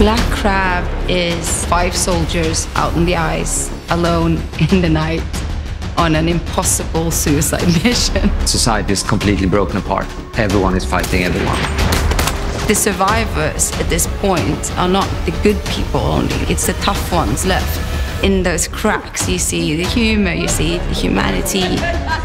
Black Crab is 5 soldiers out in the ice, alone in the night, on an impossible suicide mission. Society is completely broken apart. Everyone is fighting everyone. The survivors at this point are not the good people only, it's the tough ones left. In those cracks you see the humor, you see the humanity.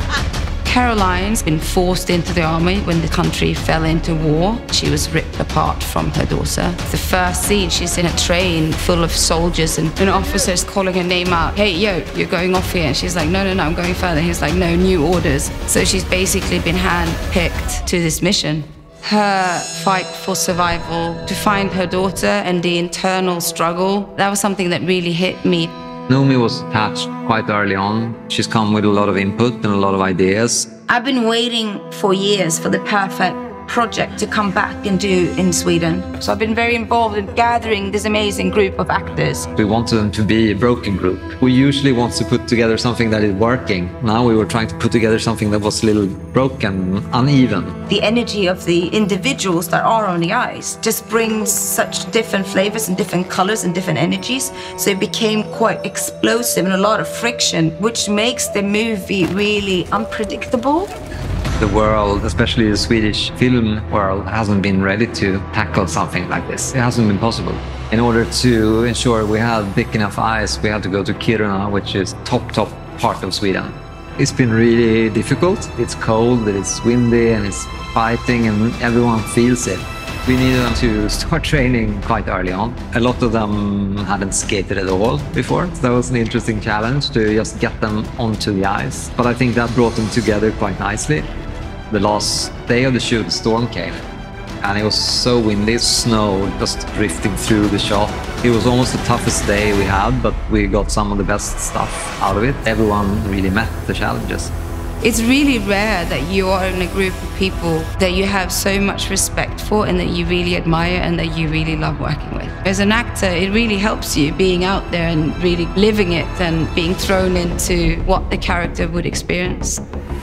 Caroline's been forced into the army when the country fell into war. She was ripped apart from her daughter. The first scene, she's in a train full of soldiers and an officer's calling her name out. Hey, yo, you're going off here. And she's like, no, I'm going further. He's like, no, new orders. So she's basically been handpicked to this mission. Her fight for survival, to find her daughter and the internal struggle, that was something that really hit me. Noomi was attached quite early on. She's come with a lot of input and a lot of ideas. I've been waiting for years for the perfect project to come back and do in Sweden. So I've been very involved in gathering this amazing group of actors. We wanted them to be a broken group. We usually want to put together something that is working. Now we were trying to put together something that was a little broken, uneven. The energy of the individuals that are on the ice just brings such different flavors and different colors and different energies. So it became quite explosive and a lot of friction, which makes the movie really unpredictable. The world, especially the Swedish film world, hasn't been ready to tackle something like this. It hasn't been possible. In order to ensure we had thick enough ice, we had to go to Kiruna, which is top part of Sweden. It's been really difficult. It's cold, it's windy, and it's fighting, and everyone feels it. We needed them to start training quite early on. A lot of them hadn't skated at all before. So that was an interesting challenge to just get them onto the ice. But I think that brought them together quite nicely. The last day of the shoot, the storm came. And it was so windy, snow just drifting through the shop. It was almost the toughest day we had, but we got some of the best stuff out of it. Everyone really met the challenges. It's really rare that you are in a group of people that you have so much respect for and that you really admire and that you really love working with. As an actor, it really helps you being out there and really living it and being thrown into what the character would experience.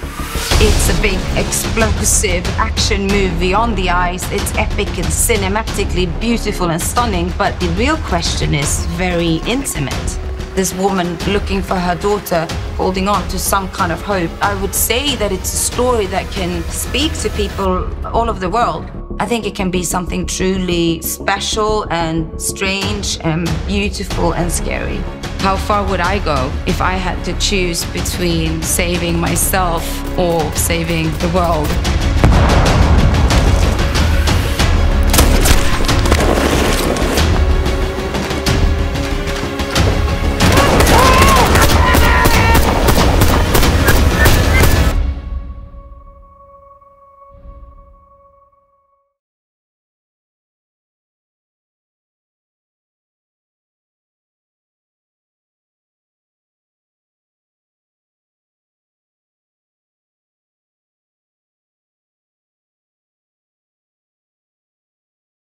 It's a big, explosive action movie on the ice. It's epic and cinematically beautiful and stunning, but the real question is very intimate. This woman looking for her daughter, holding on to some kind of hope. I would say that it's a story that can speak to people all over the world. I think it can be something truly special and strange and beautiful and scary. How far would I go if I had to choose between saving myself or saving the world?